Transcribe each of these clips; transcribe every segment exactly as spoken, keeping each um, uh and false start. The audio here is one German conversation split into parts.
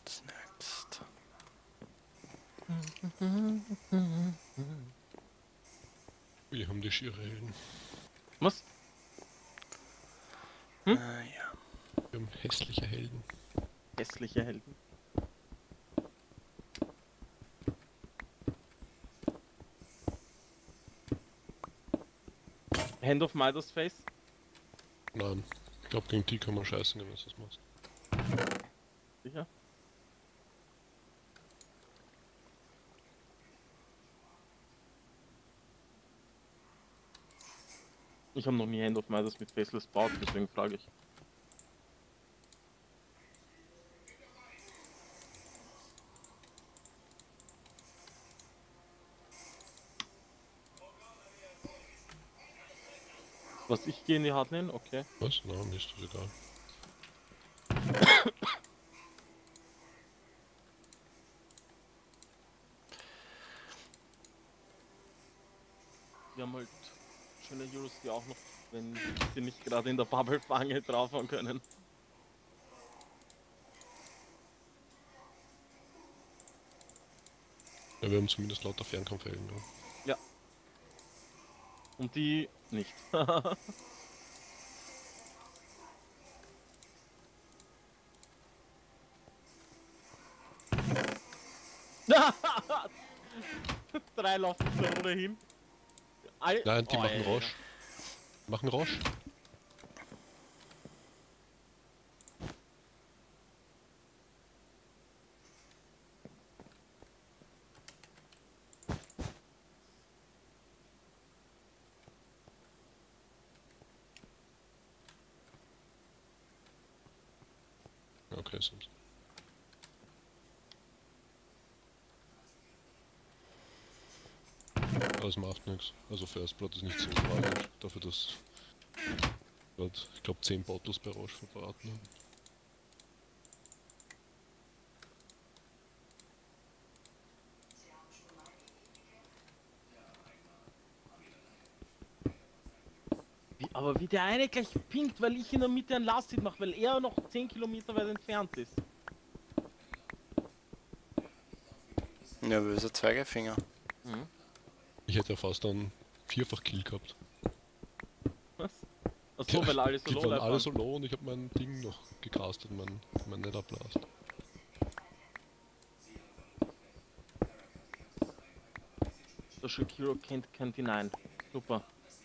What's next? Wir haben die schiere Helden. Was? Hm? Ah ja. Wir haben hässliche Helden. Hässliche Helden. Hand of Midas Face? Nein, ich glaube gegen die kann man scheißen, wenn du das machst. Sicher? Ich habe noch nie Hand of Midas mit Faceless gebaut, deswegen frage ich. Was, ich gehe in die Hardlane? Okay. Was? Nein, mir ist das egal. Wir haben halt schöne Heroes, die auch noch, wenn sie nicht gerade in der Bubble fange, draufhauen können. Ja, wir haben zumindest lauter Fernkampfhelden. Ja. Ja. Und die nicht. Drei laufen zur Runde hin. All Nein, die oh, machen ey. Rausch. Machen Rausch. Okay, sonst. Aber es macht nichts. Also First Blood ist nicht so tragisch. Dafür, dass dort, ich glaube, zehn Bottles bei Rausch verbraten haben. Wie, aber wie der eine gleich pinkt, weil ich in der Mitte ein Last Hit mache, weil er noch zehn Kilometer weit entfernt ist. Ja, böser Zeigefinger. Mhm. Ich hätte ja fast einen Vierfach-Kill gehabt. Was? Achso, weil alle so Die low waren life alle waren. so low und ich habe mein Ding noch gecastet, mein, mein Nether Blast. Der Shakiro kennt kein Design. Super.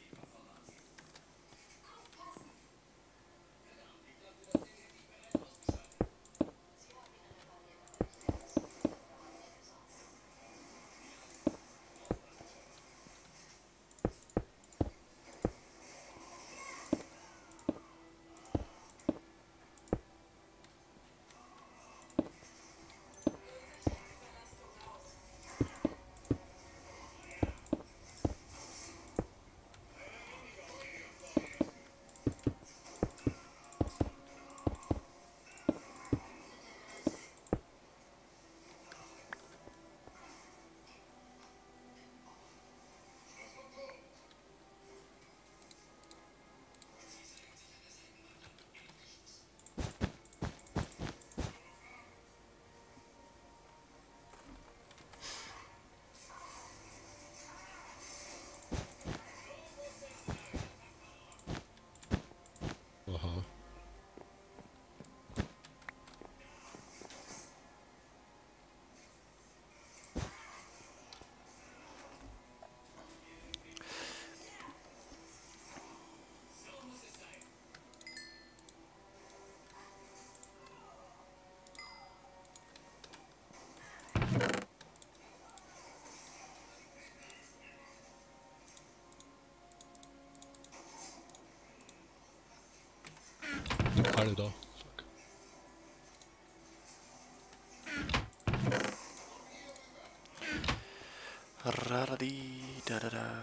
Aha. Sind alle da. Fuck. Radadi, da da da.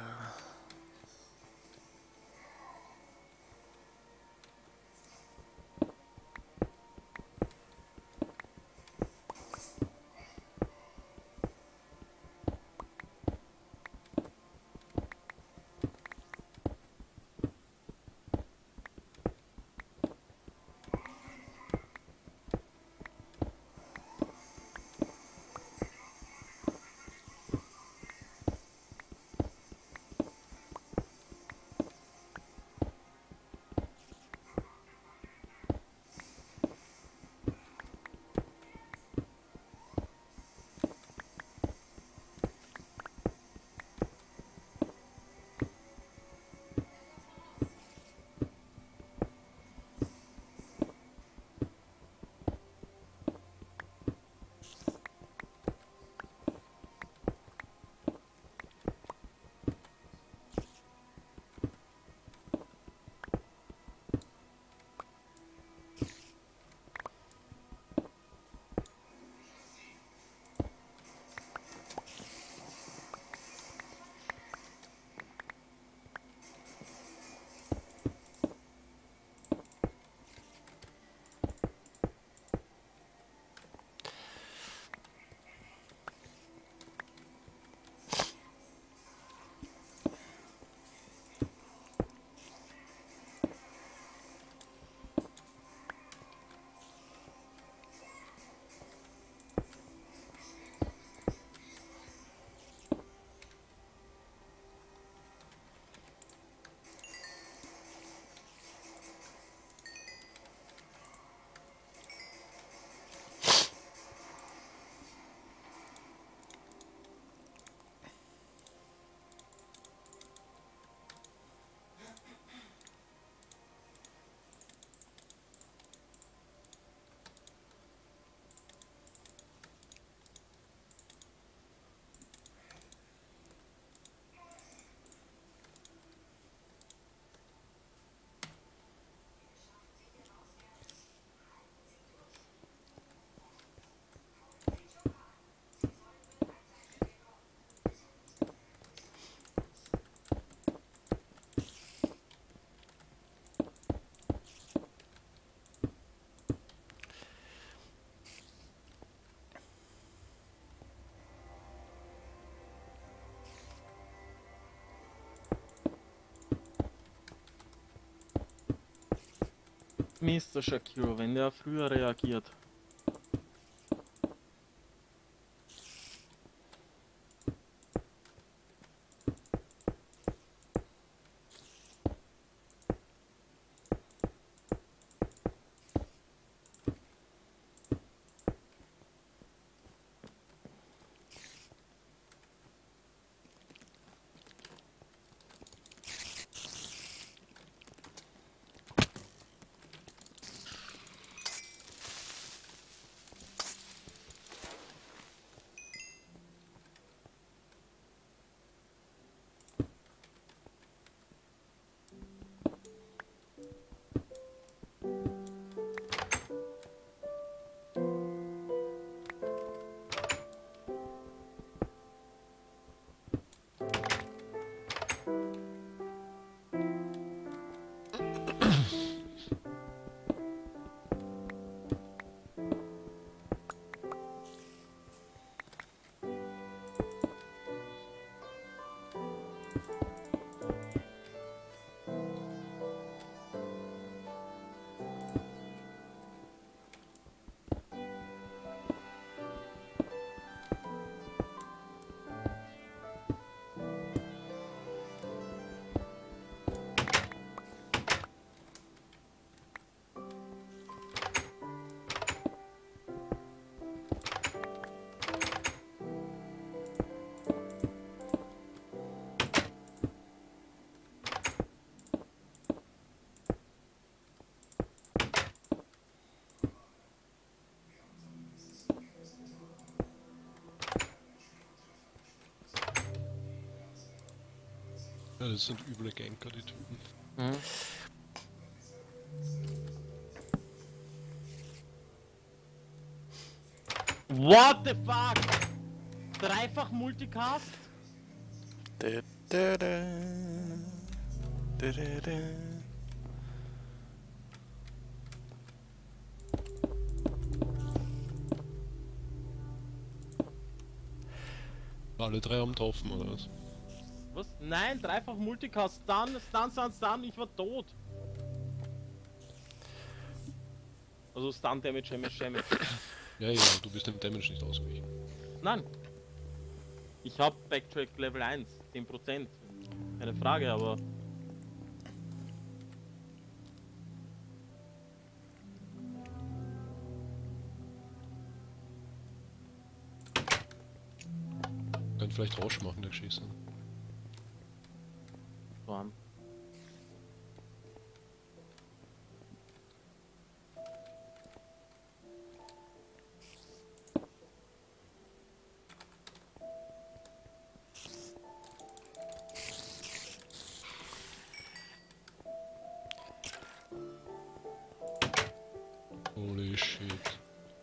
Mister Shakiro, wenn der früher reagiert. Ja, das sind üble Ganker, die Typen. Mhm. What the fuck? Dreifach Multicast? Da, da, da. Da, da, da. Alle drei haben getroffen, oder was? Was? Nein, dreifach Multicast. Stun, Stun, Stun, Stun. Ich war tot. Also Stun Damage, Damage, Damage. Ja, ja, du bist dem Damage nicht ausgewichen. Nein. Ich hab Backtrack Level eins, zehn Prozent. Keine Frage, aber... Kann vielleicht Rausch machen, der Geschissen. Warm. Holy shit.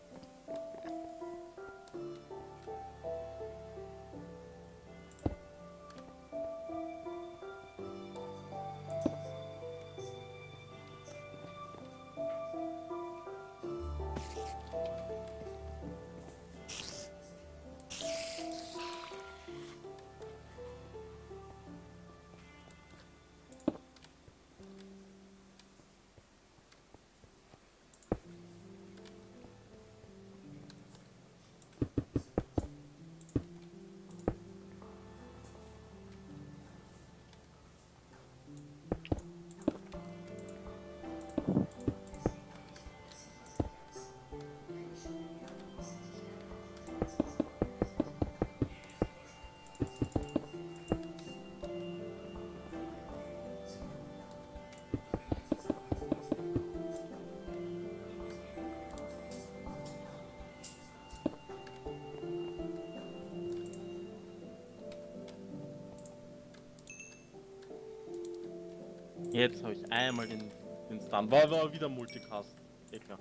Jetzt habe ich einmal den, den Stun. War, war wieder Multicast. Eh klar.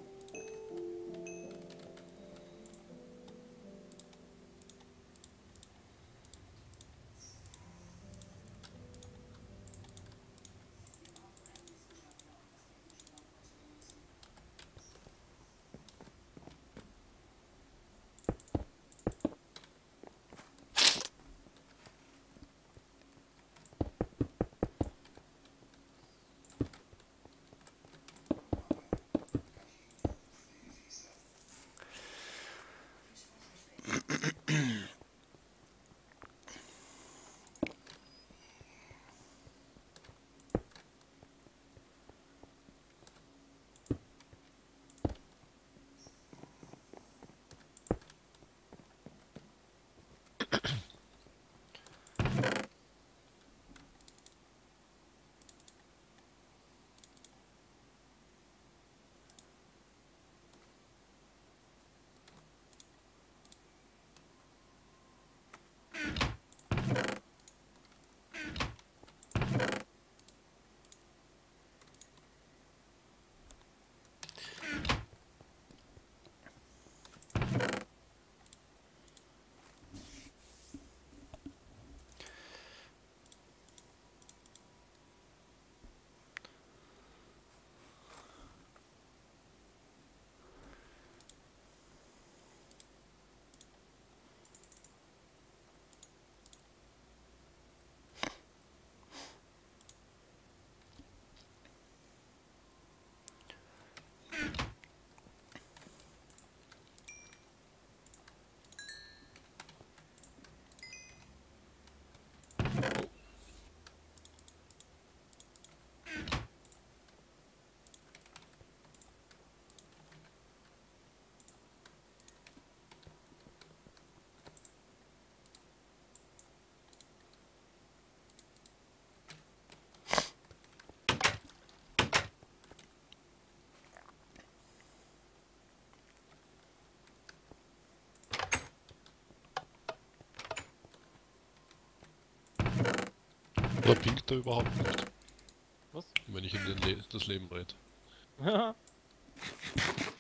Aber pinkt er überhaupt nicht, Was? wenn ich in den Le das Leben rede.